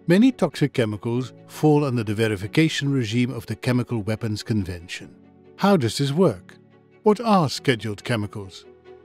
Many toxic chemicals fall under the verification regime of the Chemical Weapons Convention. How does this work? What are scheduled chemicals?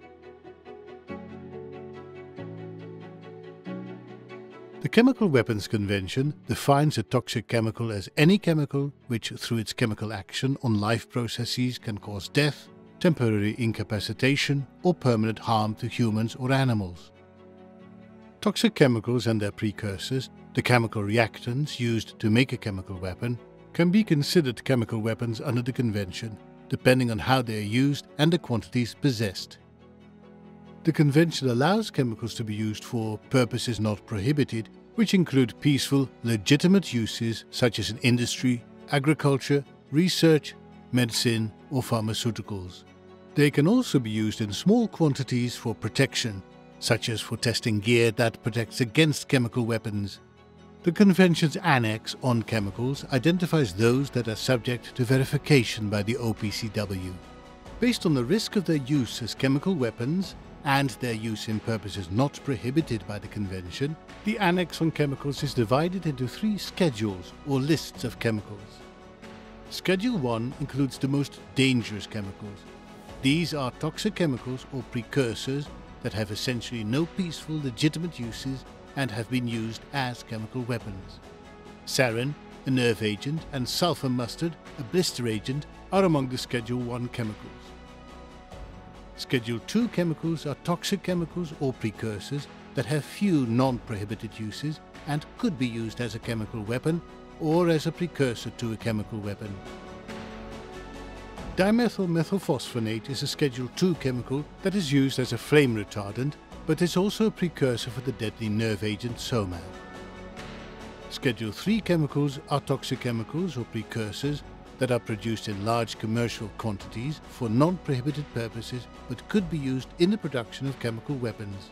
The Chemical Weapons Convention defines a toxic chemical as any chemical which, through its chemical action on life processes, can cause death, temporary incapacitation, or permanent harm to humans or animals. Toxic chemicals and their precursors, the chemical reactants used to make a chemical weapon, can be considered chemical weapons under the Convention, depending on how they are used and the quantities possessed. The Convention allows chemicals to be used for purposes not prohibited, which include peaceful, legitimate uses such as in industry, agriculture, research, medicine, or pharmaceuticals. They can also be used in small quantities for protection, such as for testing gear that protects against chemical weapons. The Convention's Annex on Chemicals identifies those that are subject to verification by the OPCW. Based on the risk of their use as chemical weapons and their use in purposes not prohibited by the Convention, the Annex on Chemicals is divided into 3 schedules or lists of chemicals. Schedule 1 includes the most dangerous chemicals. These are toxic chemicals or precursors that have essentially no peaceful, legitimate uses and have been used as chemical weapons. Sarin, a nerve agent, and sulfur mustard, a blister agent, are among the Schedule 1 chemicals. Schedule 2 chemicals are toxic chemicals or precursors that have few non-prohibited uses and could be used as a chemical weapon or as a precursor to a chemical weapon. Dimethyl methylphosphonate is a Schedule 2 chemical that is used as a flame retardant, but is also a precursor for the deadly nerve agent SOMAD. Schedule 3 chemicals are toxic chemicals or precursors that are produced in large commercial quantities for non-prohibited purposes but could be used in the production of chemical weapons.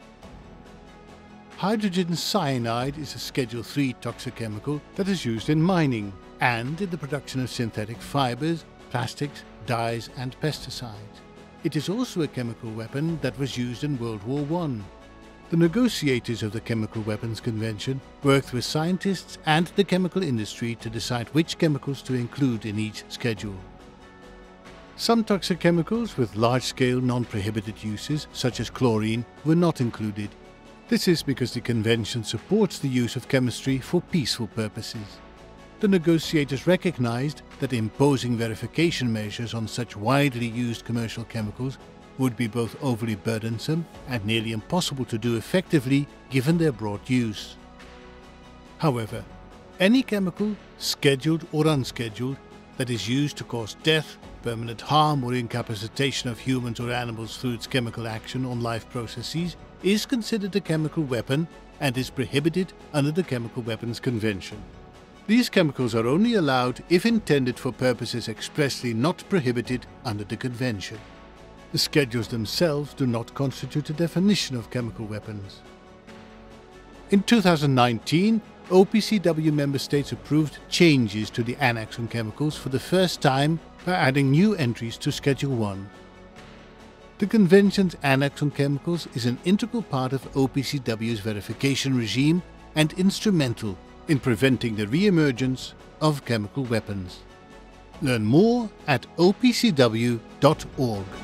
Hydrogen cyanide is a Schedule 3 toxic chemical that is used in mining and in the production of synthetic fibers, plastics, dyes and pesticides. It is also a chemical weapon that was used in World War I. The negotiators of the Chemical Weapons Convention worked with scientists and the chemical industry to decide which chemicals to include in each schedule. Some toxic chemicals with large-scale non-prohibited uses, such as chlorine, were not included. This is because the Convention supports the use of chemistry for peaceful purposes. The negotiators recognized that imposing verification measures on such widely used commercial chemicals would be both overly burdensome and nearly impossible to do effectively given their broad use. However, any chemical, scheduled or unscheduled, that is used to cause death, permanent harm or incapacitation of humans or animals through its chemical action on life processes is considered a chemical weapon and is prohibited under the Chemical Weapons Convention. These chemicals are only allowed if intended for purposes expressly not prohibited under the Convention. The schedules themselves do not constitute a definition of chemical weapons. In 2019, OPCW member states approved changes to the Annex on Chemicals for the first time by adding new entries to Schedule 1. The Convention's Annex on Chemicals is an integral part of OPCW's verification regime and instrumental in preventing the re-emergence of chemical weapons. Learn more at opcw.org.